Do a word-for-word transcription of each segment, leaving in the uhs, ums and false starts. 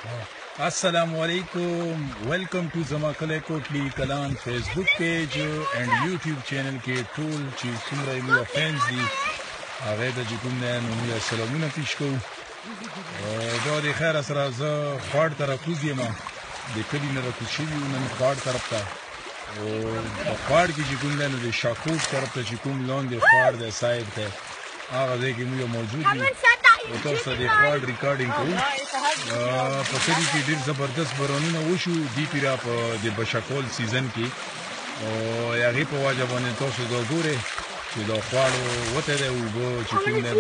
Assalamu alaikum. Welcome to Zama Kale Kotli Kalan Facebook page and YouTube channel ke tool چې څومره مو فانز دي هغه د کوم نه نو سلامونه پیش کوم دا د خیر سره زه خاړ طرف کوزیم د کلی نه راکوز شوی نن خاړ طرف ته او په خاړ کې چې کوم نه د شاکوب طرف ته چې کوم لاندې خاړ د سایډ ته هغه ځای کې مو موجود دي او تاسو د خاړ ریکارډینګ کوو په کلی کې ډیر زبردست بارانونه وشو دی پیرا په د بشکول سیزن کې او هغه په واجب باندې تاسو دا ګوره چې دا خواړو وته دی او چې کوم نه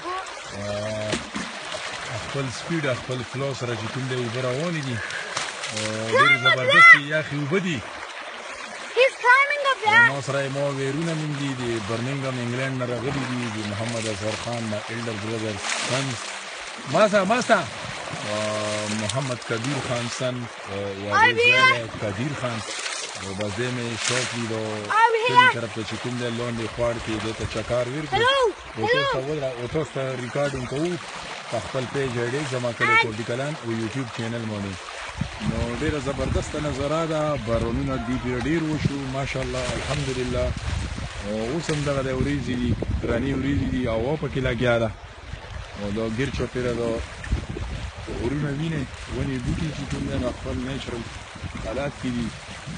خپل سپیډ خپل فلو سره چې کوم دی او روان دي ډیر زبردست یا خو بدی نو سره مو ویرونه من دي د برمنګم انګلند نه راغلي دي د محمد اظهر خان نه ایلډر برادر سنز ماسا ماسا محمد کبیر خان سن یا کبیر خان او بازه مې شوق لیدو کلی طرف ته چې کوم دی لاندې خواړ کې د ته چکار ورکړي او تاسو ولر او تاسو ریکارډینګ کوو په خپل پیج ایډي زما کلی کوټی کلان او یوټیوب چینل باندې نو ډیره زبردست نظاره ده بارونونه دی ډیر وشو ماشاءالله الحمدلله اوس هم دغه د وریځې دي درانې وریځې دي او په کې لګیا ده او دا ګیر چوپیره ده ورونه وینې ونې بوټي چې کوم دی خپل نیچرل حالات کې دي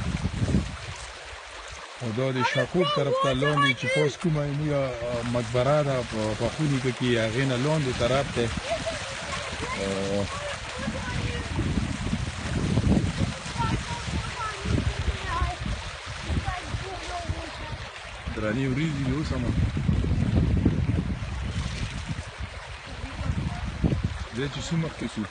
او دا د شاکوب طرف ته لاندې چې پوس کومه موږ مقبره ده په خونې کې هغې نه لاندې طرف ته درانې وریځې دي اوس هم دی چې څو مخکې شو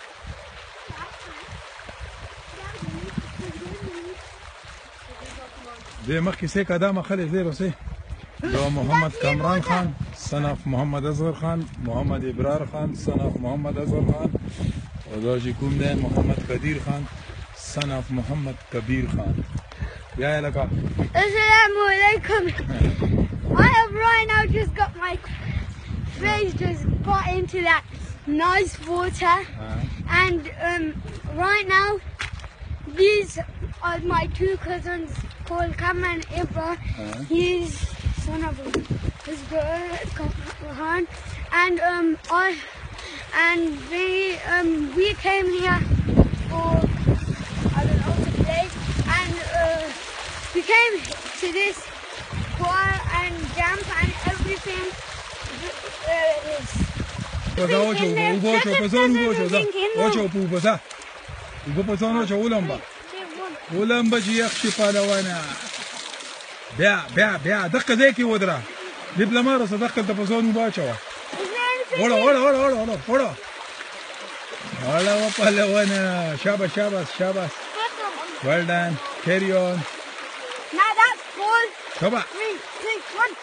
دی مخکې سې قدمه خلې دی رسې دا محمد کامران خان son of محمد اصغر خان محمد ابرار خان son of محمد اصغر خان او دا چې کوم دی محمد قدیر خان son of محمد کبیر خان بیا یې لکه Assalamu alaikum. I have right now just got my face just got into that nice water uh-huh. and um, right now these are my two cousins called Kamran Ibra. Uh-huh. He's son of his brother Khan and um I and they um we came here for I don't know to play and uh, we came to this bar and jump and everything uh, is Ocho, ocho, ocho, person, ocho, ocho, pupusa. Ugo person, ocho, ulamba. Ulamba jiakshi palawana. Bia, bia, bia. Dakka zeki ودرا. Diplomaro sa dakka ta person ubacho. Ola, ola, ola, ola, ola, ola. Ola wa palawana. Shabas, shabas, shabas. Well done. Carry on. Now that's four. Shaba. Three, two, one.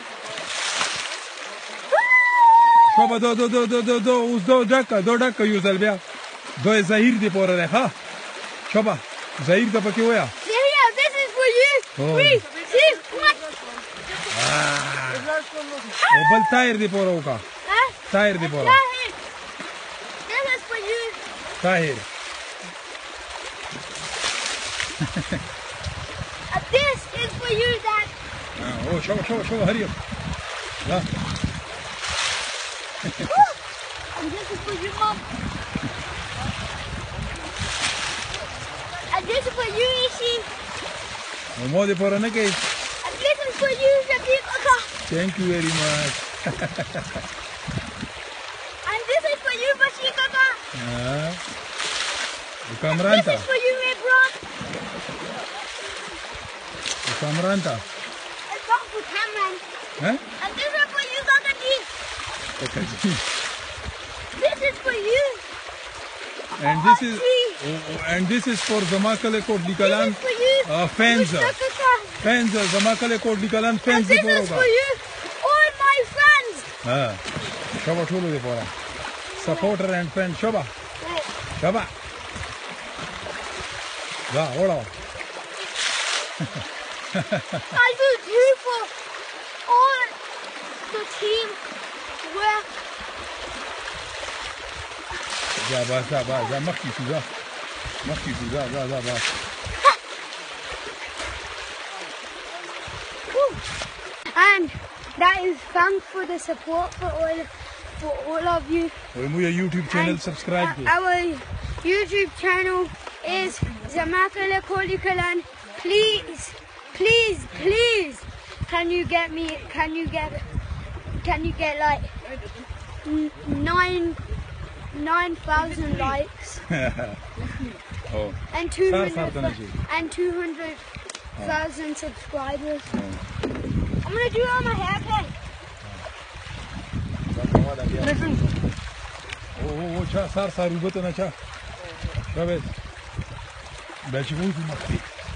Shaba do do do do do do us do dakka do dakka yusal bia. Do Zahir di pora re ha. Shaba. Zahir da pake hoya. Yeah, this is for you. Oh. Three, two, one. Ah. O bal tire di pora uka. Huh? Tire di pora. Tahir. This is for you. Tahir. And this is for you, Dad. Ah, oh, shaba shaba shaba hurry up. Yeah. And this is for you, Mom. And this is for you, Ishi. Mo di pora na kay. And this is for you, Shabib Aka. Thank you very much. And this is for you, Bashir Kaka. Ah. This Kamranta. is for you, Imran. Kamranta. And that's for Cameron. Huh? And this is for you, Gagadi. Okay. This is for you. And this is oh, and this is for Zamakale Kotli Kalan This is for you. uh, fans. Mister Kaka. Fans Zamakale Kotli Kalan And fans di this pora is uka. for you, all my friends. Ah. Shaba thulu di pora. Supporter and fan shaba. Shaba. Da, hola. I do too for all the team where Ja, basta, basta, mach die Fusa. Mach die Fusa, da, da, da. And that is thanks for the support for all for all of you. We moet je YouTube channel And, subscribe. uh, our YouTube channel is Zamakala Kolikalan. Please, please, please, can you get me? Can you get? Can you get like n- nine nine thousand likes Oh. and two Sar, hundred sar, Tanaji. and two hundred thousand subscribers? I'm gonna do it on my haircut. Oh, oh, oh, cha, sar, sar, ubat na cha. Şöyle. Belki bu uzun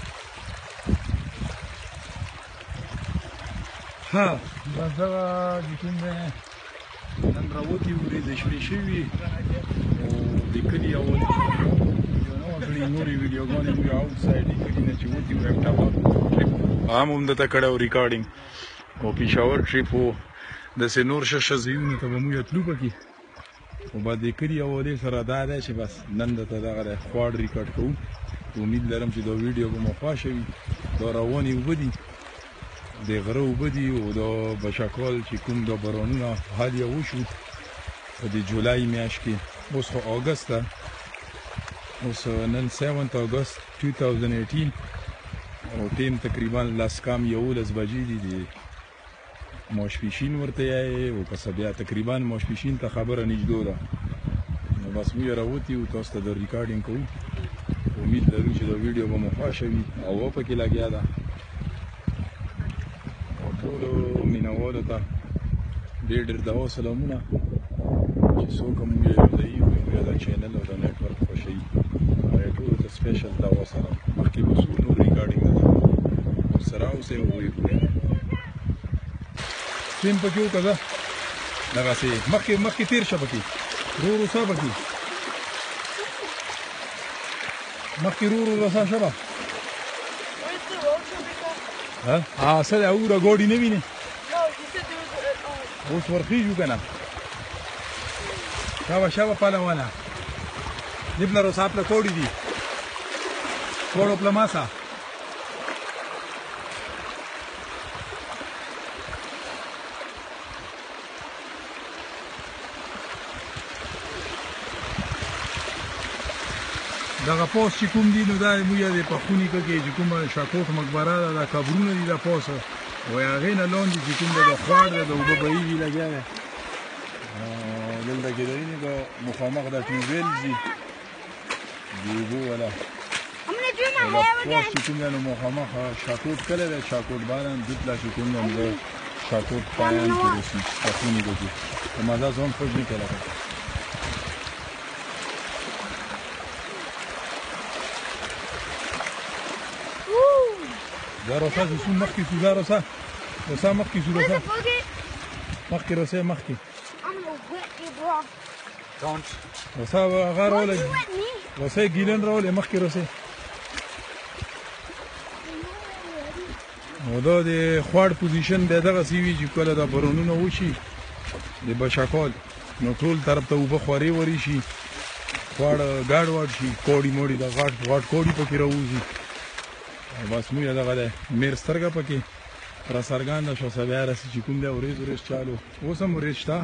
Ha, da gittim de năn راوتی ورې د شپې شوي او د کلي اول نو غړي نورې ویډیوګانې مو آوټ سایډ د کلي نه چې وتی ورم ټاپا هم هم دته کړو ریکارډینګ او پېښور ټریپ وو داسې نور ششه ځایونه ته به مو تلو پکې او بعد د کلي اولې سره دا دی چې بس نن دته دغه د خواړ ریکارډ کوو امید لرم چې دا ویډیو به مو خوښ وي دا روانې اوبه دي د غره اوبه دي او د بشکال چې کوم د بارانونه حال یې وشو په د جولای میاشت کې اوس خو اګست ده اوس نن سیونت اګست دوه هزار و اته او ټیم تقریبا لاس کام یولس بجې دي د ماشپیشین ورته یې او که څه بیا تقریبا ماشپیشین ته خبره نږدې ده نو بس موږ راوتي او تاسو ته د ریکارډینګ کوو امید لرو چې دا ویډیو به مو خوښ وي او پکې لګیا ده ټولو مینوالو ته ډېر ډېر دعا سلامونه چې څوک هم موږ یو ځای یو موږ دا چینل او دا نیټورک خوښوي هغې ټولو ته سپیشل دعا سره مخکې به څو نور ریکارډینګ ده ورسره اوسئ او ویې کړئ سیم پکې وکړه ځه دغسې مخکې مخکې تېر شه پکې ورو ورو سه پکې مخکې ورو ورو رسه شه به ها ها سره اوره ګوډي نه ویني اوس ورخیږو که نه شابه شابه پهلوانه دې پله روسا پله کوډي دي کوړو پله ماسه دغه پوس چې کوم دي نو دا موږ د پخوني کې چې کومه شاکوټ مقبره ده دا قبرونه دي دا پوس وای هغې نه لاندې چې کوم د خوار ده د اوبه بهیږي لګیا دی دلته کې د اینې د مخامخ د ټیوبویل دي د اوبو والا پوس چې کوم دی نو مخامخ شاکوټ کلی دی شاکوټ باران دلته چې کوم دی نو شاکوټ پایان کې رسي پخوني کې د مزه ځان خوږ نه کوي دا روسا چې څوم مخکې شو دا روسا روسا مخکې شو روسا مخکې روسا مخکې روسا هغه راولې روسا ګیلن راولې مخکې روسا نو دا د خوړ پوزیشن دی دغسې وي چې کله دا بارانونه وشي د بشکال نو ټول طرف ته اوبه خورې ورې شي خوړ ګاډ واډ شي کوړي موړي د غاټ غاټ کوړي پکې راوځي بس موږ دغه دی میر سترګه پکې را څرګنده شوه بیا رسي چې کوم دی وریځ وریځ چالو اوس هم وریځ شته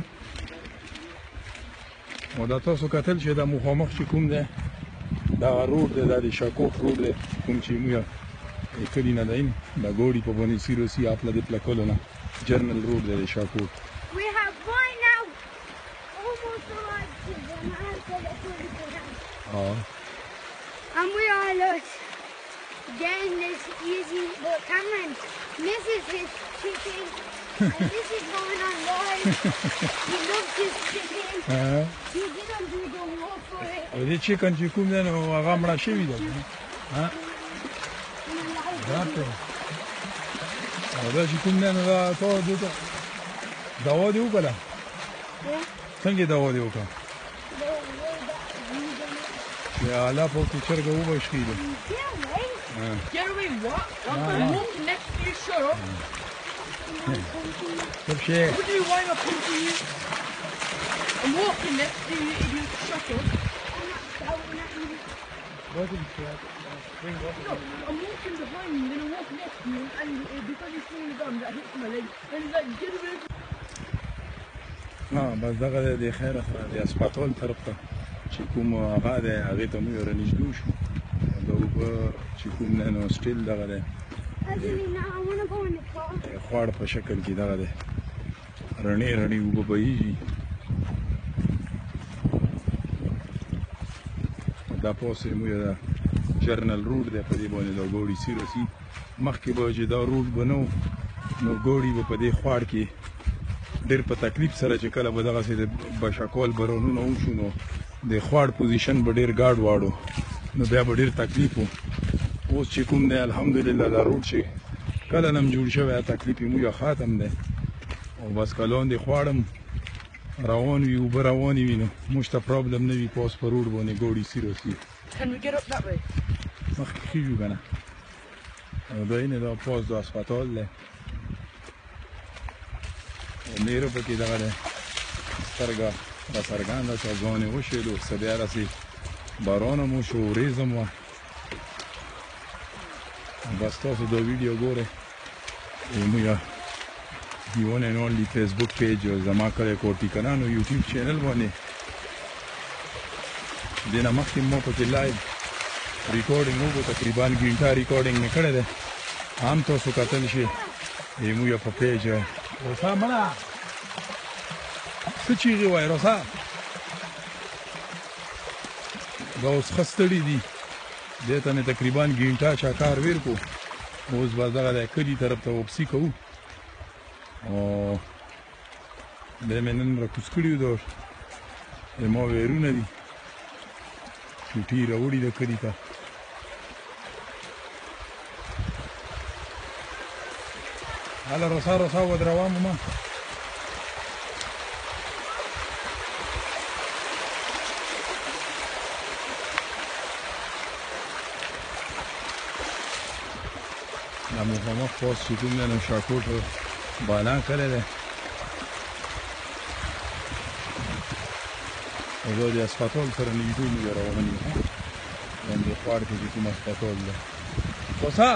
او دا تاسو کتل چې دا مخامخ چې کوم دی دغه روډ دی دا د شاکوټ روډ دی کوم چې موږ کلي نه دی دا ګوډي په باندې سیرو سي اپله د پلکلو نه جرنل روډ دی د شاکوټ And we are lost. Getting this easy, but Cameron misses his chicken, and this is going on live. He loves his chicken. Uh-huh. He didn't do the work for it. او دې چکن چې کوم دی نو هغه مړه شوي ده ها او دا چې کوم دی نو دا تو دې ته دوا دې وکړه څنګه دوا دې وکړه یا الله په کې چرګه وبشکې ده Get away, what? I'm walking next to you, shut up. Good shit. What do you want up into you? I'm walking next to you, idiot, shut up. Look, I'm walking behind you, then I walk next to you, and uh, because he's swinging his arms, that hits my leg. And he's like, get away from ها بس دغه د خیره سره د اسپاتول طرف ته چې کوم هغه دی هغې ته موږ رانږدې شو د اوبه چې کوم دی نو سټیل دغه دی خواړ په شکل کې دغه دی رڼې رڼې اوبه بهیږي دا پوسې موږ د جرنل روډ دی په دې باندې دا ګوړي سي رسي مخکې به چې دا روډ به نه و نو ګوړي به په دې خواړ کې ډېر په تکلیف سره چې کله به دغسې د بشاکول بارانونه وشو نو د خواړ پوزیشن به ډېر ګاډ واړو نو بیا به ډېر تکلیف و اوس چې کوم دی الحمدلله دا روډ چې کله نه هم جوړ شوی تکلیف یې موږ ختم دی او بس که لاندې خواړم روان وي اوبه روانې وي نو موږ ته پرابلم نه وي په اوس په روډ باندې ګوړي سي رسي Can we get up that way? مخکې خیږو که نه او دا اینې دا پاس د اسپتال دی میره پکې دغه دی سترګه راڅرګنده شوه ځان یې وشیدو څه بیا داسې باران هم وشو وریځ هم وه بس تاسو دا ویډیو ګورئ موږ the one and only Facebook page او زما کلی کوټي کنانو یوټیوب چینل باندې دې نه مخکې ما پکې لایو ریکارډینګ وکړو تقریبا ګنټه ریکارډینګ مې کړی دی هم تاسو کتلی شئ موږ په پیج روسا مړه څه چیغې وایي روسا دا اوس ښه ستړي دي دې ته مې تقریبا ګنټه چاکار ویر کړو اوس بس دغه دی کلي طرف ته واپسي کوو او دی مې نن راکوز کړي وو زما ویرونه دي چوټي راوړي د کلي ته هله روسا روسا ودروه ماما دا مخامخ پاس چې کوم دی نو شاکوټ بالان کړی دی او دا د اسپتال سره نږدې موږ روان یو باندې خواړ کې چې کوم اسپتال دی روسا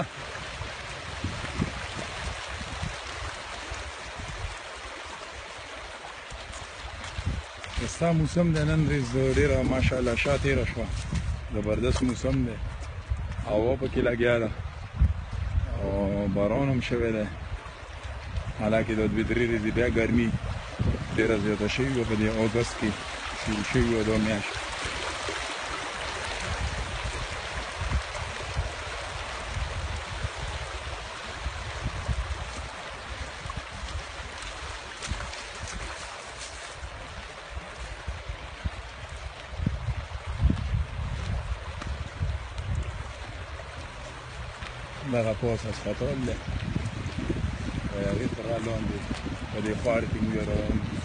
ستا موسم دی نن ډېره ماشاءالله شا تېره شوه زبردست موسم دی هوا پکې لګیا ده او باران هم شوی دی حالانکې دا دوې درې ورځې بیا ګرمي ډېره زیاته شوې وه په دې اګست کې شروع شوې وه دا میاشت دغه پاس اسپتال دی او هغې تر را لاندې په دې خوار کې موږ روان یو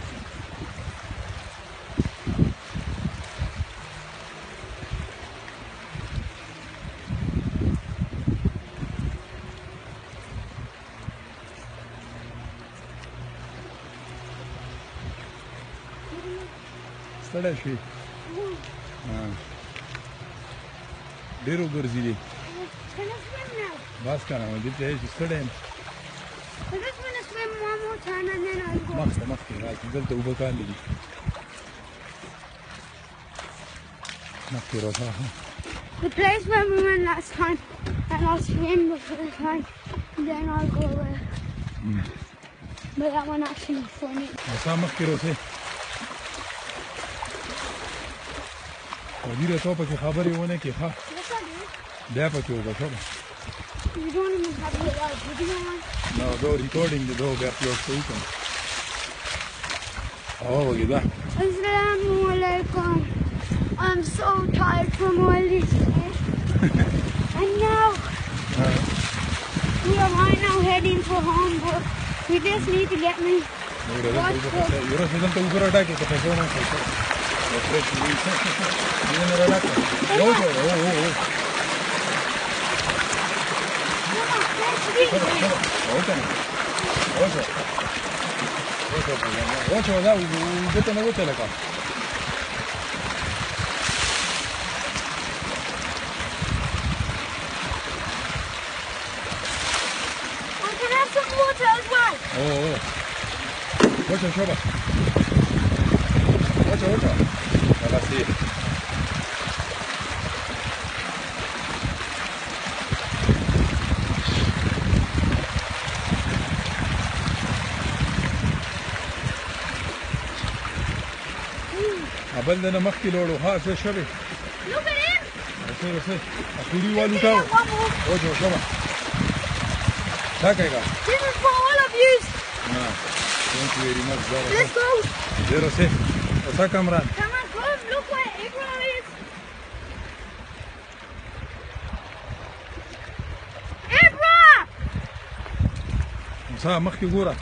ستړی شوې ډېر وګرځېدې بس کنه دلته یې چې ستړی یم مخته مخکې راځي دلته اوبه کاندې دي مخکې راځه The place where we went last time, and I'll swim the first time, then I'll go there. Mm. But that one actually funny. راځه مخکې راځه وزیره تو پکې خبرې ونه کړې ښه Yes, I do. بیا پکې وګټه You don't even have a live video on. No, do recording the dog after your spoken. Oh, look at that. Assalamu alaikum. I'm so tired from all this. And now Uh, we are right now heading for home, but we just need to get me. you're a little bit over attack. It's a person. Fresh. You're in a relax. Oh, oh, oh, oh. Open it. Ocho. Ocho, ocho, da, vete no vete la cara. او او وچه شوبه وچه وچه دغسې بل نه مخکې لاړو ها څه شوې Look at him. رسې رسې اخوري والوټاو وچه شوبه څه کوي This is for all of you. نه thank you very much زه Let's go. زه رسې څه کامران Come on, come. Look where Ibra is. Ibra! څه مخکې ګوره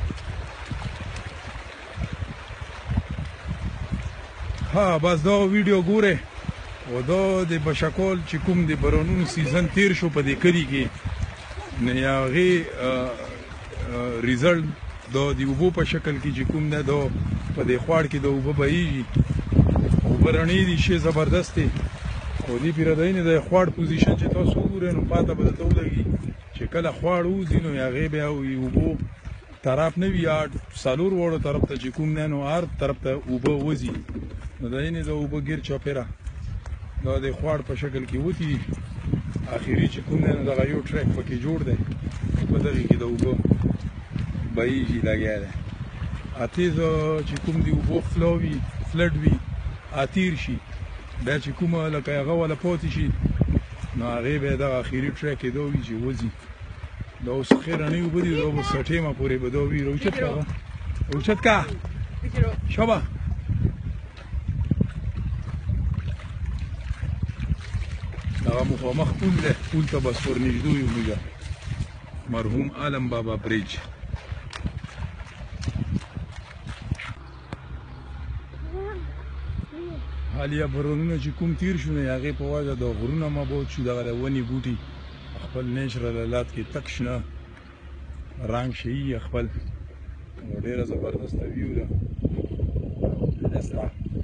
ها بس دا ویډیو ګوره او دا د بشکول چې کوم د برونون سیزن تیر شو په دې کلی کې نه هغې ریزلټ دا د اوبو په شکل کې چې کوم نه دا په دې خوړ کې د اوبه بهیږي اوبه رڼې دي شی زبردست دی خو دې پیرودینې د خوړ پوزیشن چې تاسو وګورئ نو پاته به درته ولګي چې کله خوړ وځي نو هغې بیا اوبو طرف نه وي یا څلور واړو طرف ته چې کوم نه نو هر طرف ته اوبه وځي نو د اینې د اوبه ګیر چاپېره دا د خوړ په شکل کې وتي دي اخري چې کوم دی نو دغه یو ټریک پکې جوړ دی په دغې کې د اوبه بهیږي لګیا دی اتیز چې کوم دی اوبو فلو وي فلډ وي اتیر شي بیا چې کومه لکه هغه وله پاتې شي نو هغې بیا دغه اخري ټریک یې دا وي چې وځي دا اوس ښې رڼې اوبه دي دا به سټیمه پورې به دا وي راوچت که هغه راوچت که شابه دغه مخامخ پول دی پول ته بس ورنږدې یو موږ مرحوم عالم بابا بریج حالیا برونونه چې کوم تیر شو نو هغې په وجه د غرونه مبعد شو دغه د ونې بوټي خپل نیچرل حالات کې تک شنه رنګ شي خپل ډېره زبردسته ویو ده دسته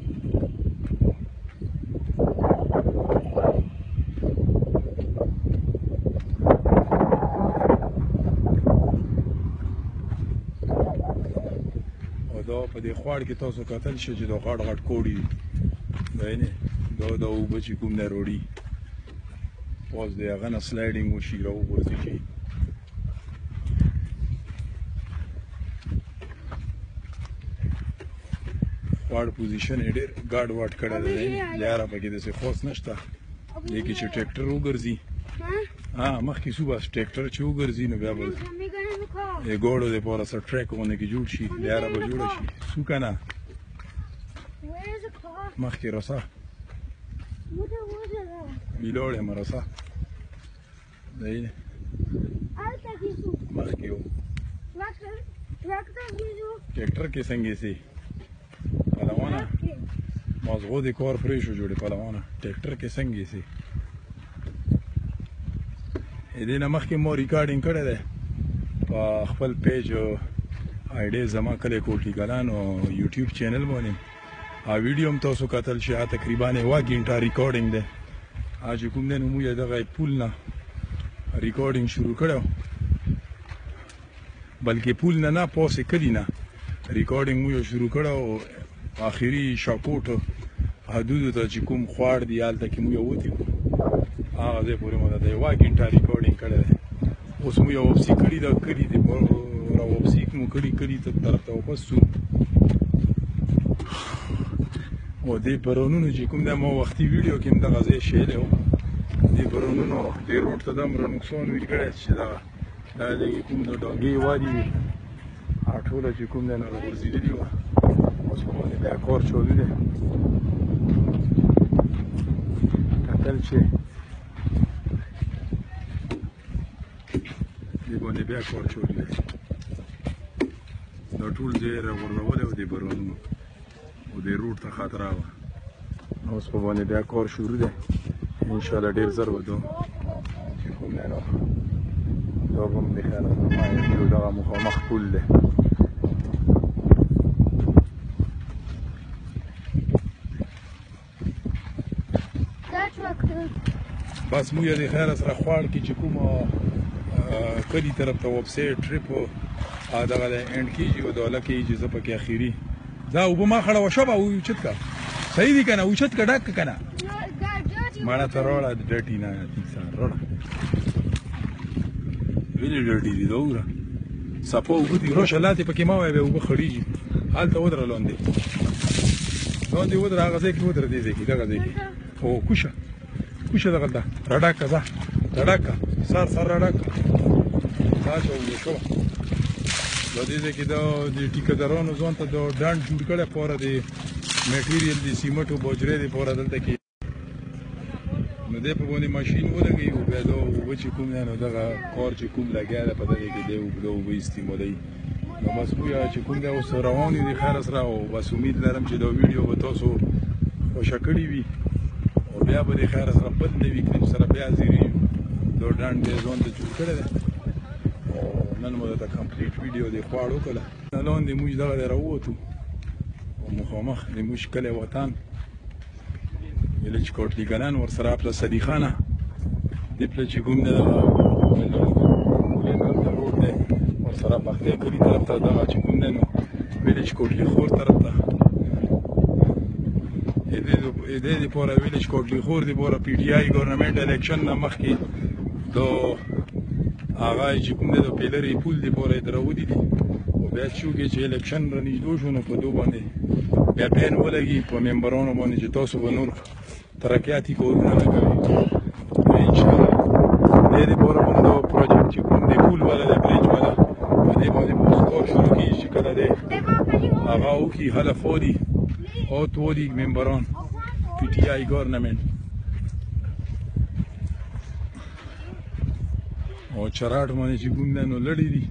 دا په دې خوړ کې تاسو کتل شئ چې دا غټ غټ کوړي دي وینې دا د اوبه چې کوم نه روړي اوس د هغه نه سلایډینګ وشي راوغورځي شي خوړ پوزیشن یې ډېر ګاډ واټ کړی دی یاره پکې داسې خوص نشته دې کې چې ټریکټر وګرځي ها مخکې څو بس ټریکټر چې وګرځي نو بیا به د ګوړو دپاره څه ټریک غوندې کې جوړ شي لیاره به جوړه شي څو که نه مخکې رسه میلاړ یم رسه دی مخکې و ټریکټر کې څنګه سي پهلوانه مازغو د کار پرې شو جوړې پهلوانه ټریکټر کې څنګه سي دې نه مخکې ما ریکارډینګ کړی دی په خپل پیج آیډي زما کلی کوټلي کلان او یوټیوب چینل باندې ا ویډیو هم تاسو کتل شي تقریبا یوه ګنټه ریکارډینګ دی چې کوم دی نو موږ دغه پول نه ریکارډینګ شروع کړی بلکې پول نه نه پاسې کلي نه ریکارډینګ موږ شروع کړی او آخري شاکوټ حدودو ته چې کوم خوړ دی هلته کې موږ وتي هغه ځای پورې مو د یوه ګنټه ریکارډینګ کړی دی اوس مو یو واپسي کړي دا کلي دی را واپسي مو کړي کلي ته طرف ته واپس شو او دې برونونو چې کوم دا ما وختي ویډیو کې هم دغه ځای شیلی و دې برونونو دې روډ ته دومره نقصان ویل کړی چې دغه دا لږې کوم د ډاګې وادي وي هغه ټوله چې کوم دی نو راغورځېدلي وه اوس په باندې بیا کار چالو دی کتل چې دې باندې بیا کار چالو دی دا ټول ځای یې راغورځولی و دې برونونو او دې روډ ته خطره وه اوس په باندې بیا کار شروع دی انشاءالله ډېر زر به دا چې کوم دی نو دا به هم د خیره زما دغه مخامخ پول دی بس موږ د خیره سره خوړ کې چې کومه کلي طرف ته واپسې ټریپ ا دغه اند کیږي او دوله کیږي زه پکې اخیری دا وب ما خړه وشبه او چت کا صحیح دي کنه او چت کا ډک کنه ماړه تروړه ډټی نه ټیک سره روړه ویلې ډټی دي دوره سپو وګدي روشه لاته پکې ما وای به وب خړیږي حال ته ودر لاندې لاندې ودر هغه ځای کې ودر دي ځای کې دغه ځای کې او کوشه کوشه دغه دا راډاکا ځه راډاکا سر سر راډاکا تاسو یې شو د دې ځکه دا د ټیکدارانو ځان ته د ډانډ جوړ کړه پوره د میټیریل د سیمټو بوجرې د پوره دلته کې نو دې په باندې ماشين ولګي او بیا دا و چې کوم نه دغه کار چې کوم لګیا ده په دې کې دی او دا و استعمالي نو بس بیا چې کوم دا اوس رواني دي خیر سره او بس امید لرم چې دا ویډیو به تاسو خوشکړی وي او بیا به خیر سره بل نوی کلیپ سره بیا زیری دا ډانډ دې ځان ته جوړ کړی ده نن مو دا کمپلیټ ویډیو دی خواړو کله لاندې موږ دغه راووتو او مخامخ د موږ کلی وطن ویلج کوټلی ګلان ورسره خپله صدیقانه دې پله چې کوم دی دغه روډ دی ورسره پختې کلي طرف ته دغه چې کوم دی نو ویلج کوټلی خور طرف ته د دې دپاره ویلج کوټلی خور دپاره پی ټي آی ګورنمنټ الیکشن نه مخکې د هغه چې کوم دی د پیلرې پول دپاره یې دراودي دي او بیا چونکې چې الیکشن رانږدې شو نو په دو باندې بیا پین ولګي په ممبرانو باندې چې تاسو به نور ترقیاتي کارونه نه کوئ انشاءالله دې دپاره باندې دا پروجیکټ چې کوم دی پول والا دی برج والا په دې باندې به اوس کار شروع کېږي چې کله دی هغه وکړي هدف ودي اوت ودي ممبران پی ټي آی ګورنمنټ او چراټ باندې چې کوم دی نو لړې دي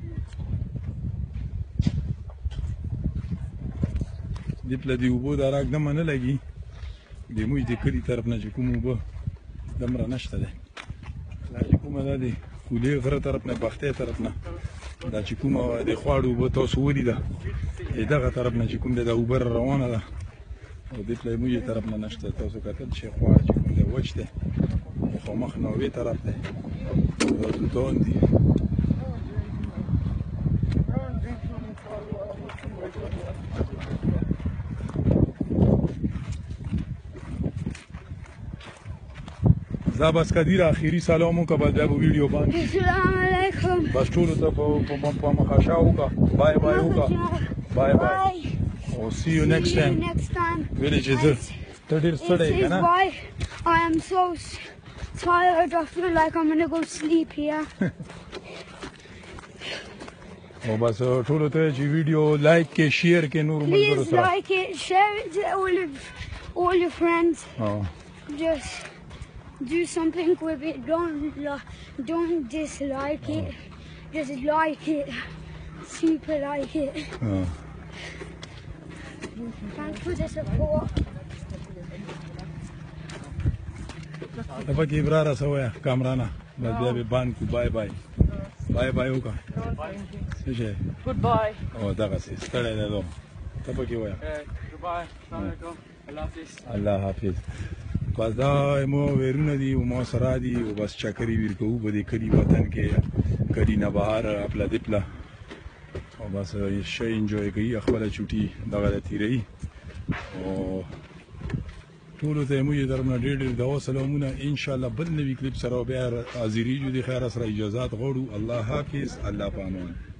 دې پله د اوبو دا راږدمه نه لګي د موږ د کلي طرف نه چې کوم اوبه دومره نشته دی دا چې کومه دا د کولې غره طرف نه بختې طرف نه دا چې کومه د خواړو اوبه تاسو ولیده دغه طرف نه چې کوم دی دا اوبه روانه ده او دې پله موږ طرف نه نشته تاسو کتل چې خواړ چې کوم دی وچ دی مخامخ ناوې طرف دی دا توتان دي زه بس کدیر اخیری سلام وکړه بس بیا به ویډیو باندې السلام علیکم بس ټولو ته په مخاشه وکړه بای بای وکړه بای بای او سی یو نیکسټ ټایم ویلې چې زه ته ډېر ستړی یې که نه I am so tired. I feel like I'm gonna go sleep here. او بس ټولو ته چې ویډیو لایک کې شیر کې نور ملګرو Please سره like it, share it to all of all your friends. Oh. Just do something with it. Don't li- don't dislike it. Just like it. Super like it. Oh. Thanks for the support. ته پکې ابراره څه وایه کامرانه بس بیا به بند کړو بای بای بای بای وکړه څه شی Goodbye. او دغسې ستړی دی دو ته پکې وایه Goodbye. Assalamualaikum. Allah Hafiz. الله حافظ بس دا مو ویرونه دي او ما سره دي او بس چکرې ویر کوو په دې کلي وطن کې کلي نه بهر خپله دپله او بس ښه انجوی کوي خپله چوټي دغه د تېروي او ټولو ته موږ در نه ډېر ډېر دعا سلامونه انشاءالله بل نوي کلیپ سره بیا حاضرېږو د خیره سره اجازات غواړو الله حافظ الله په امان